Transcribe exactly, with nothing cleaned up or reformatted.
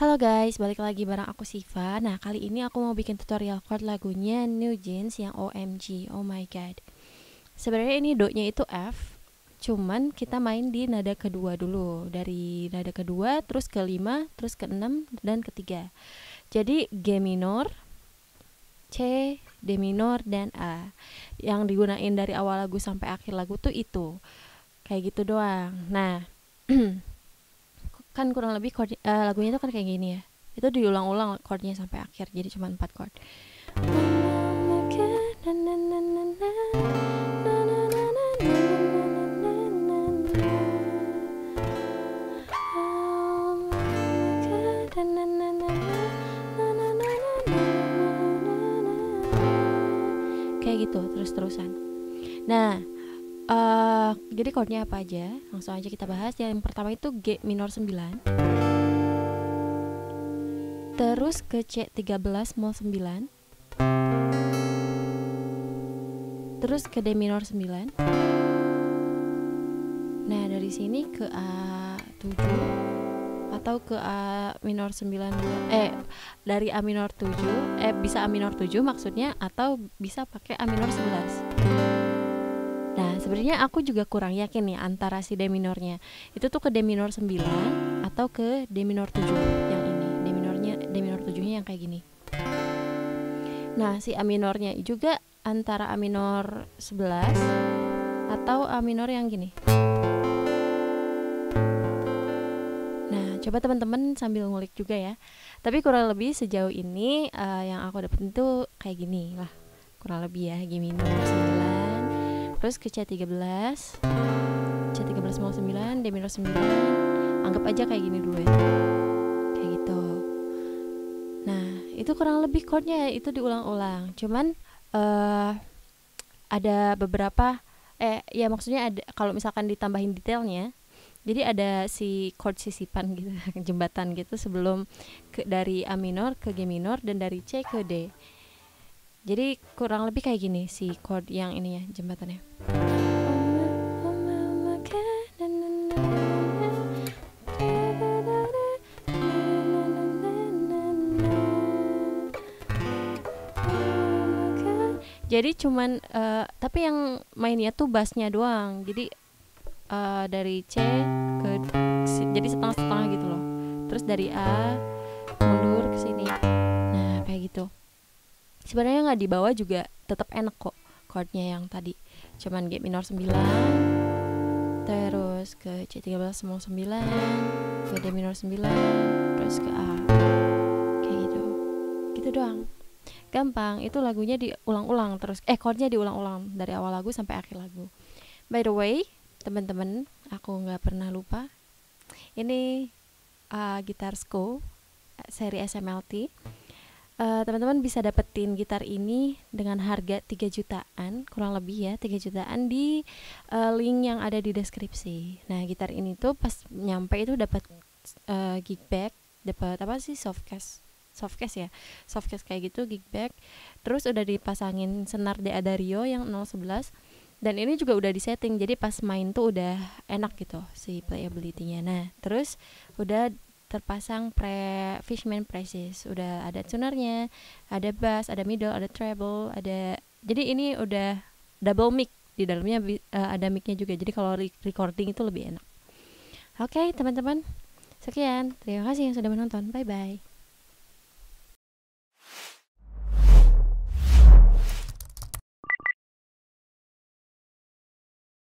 Halo guys, balik lagi bareng aku Siva. Nah, kali ini aku mau bikin tutorial chord lagunya New Jeans yang O M G. Oh my god. Sebenarnya ini do-nya itu F, cuman kita main di nada kedua dulu. Dari nada kedua, terus ke lima, terus ke enam, dan ketiga. Jadi G minor, C, D minor, dan A. Yang digunain dari awal lagu sampai akhir lagu tuh itu. Kayak gitu doang. Nah, kan kurang lebih chord, uh, lagunya itu kan kayak gini ya, itu diulang-ulang chordnya sampai akhir, jadi cuma empat chord. Kayak gitu terus-terusan. Nah, Uh, jadi chordnya apa aja? Langsung aja kita bahas. Yang pertama itu G minor sembilan, terus ke C tiga belas mol sembilan, terus ke D minor sembilan. Nah, dari sini ke A tujuh atau ke A minor sembilan, eh dari A minor tujuh, eh bisa A minor tujuh maksudnya, atau bisa pakai A minor sebelas. Nah, sebenarnya aku juga kurang yakin nih antara si D minornya itu tuh ke D minor sembilan atau ke D minor tujuh. Yang ini D minornya, D minor tujuh-nya yang kayak gini. Nah, si A minornya juga antara A minor sebelas atau A minor yang gini. Nah, coba teman-teman sambil ngulik juga ya. Tapi kurang lebih sejauh ini uh, yang aku dapetin tuh kayak gini lah. Kurang lebih ya, G minor sembilan, terus ke C tiga belas, C tiga belas mol sembilan, D minor sembilan. Anggap aja kayak gini dulu ya. Kayak gitu. Nah, itu kurang lebih chordnya itu diulang-ulang. Cuman uh, ada beberapa eh ya maksudnya ada, kalau misalkan ditambahin detailnya, jadi ada si chord sisipan gitu, jembatan gitu sebelum ke, dari A minor ke G minor dan dari C ke D. Jadi kurang lebih kayak gini si chord yang ini ya, jembatannya. Jadi cuman uh, tapi yang mainnya tuh bassnya doang. Jadi uh, dari C ke jadi setengah-setengah gitu loh. Terus dari A mundur ke sini. Nah, kayak gitu. Sebenarnya nggak dibawa juga tetap enak kok chordnya yang tadi. Cuman G minor sembilan, terus ke C tiga belas mol sembilan, ke D minor sembilan, terus ke A. Kayak gitu. Gitu doang. Gampang, itu lagunya diulang-ulang terus. Eh, chordnya diulang-ulang dari awal lagu sampai akhir lagu. By the way, teman-teman, aku nggak pernah lupa. Ini uh, gitar Sko seri S M L T. Uh, teman-teman bisa dapetin gitar ini dengan harga tiga jutaan, kurang lebih ya, tiga jutaan di uh, link yang ada di deskripsi. Nah, gitar ini tuh pas nyampe itu dapat uh, gig bag, dapat apa sih, softcase. Softcase ya. Softcase kayak gitu, gig bag. Terus udah dipasangin senar De Adario yang nol sebelas. Dan ini juga udah disetting, jadi pas main tuh udah enak gitu si playability-nya. Nah, terus udah terpasang pre Fishman presses, udah ada tunernya, ada bass, ada middle, ada treble, ada, jadi ini udah double mic di dalamnya, uh, ada mic-nya juga, jadi kalau re- recording itu lebih enak. Oke, okay, teman-teman, sekian, terima kasih yang sudah menonton, bye bye.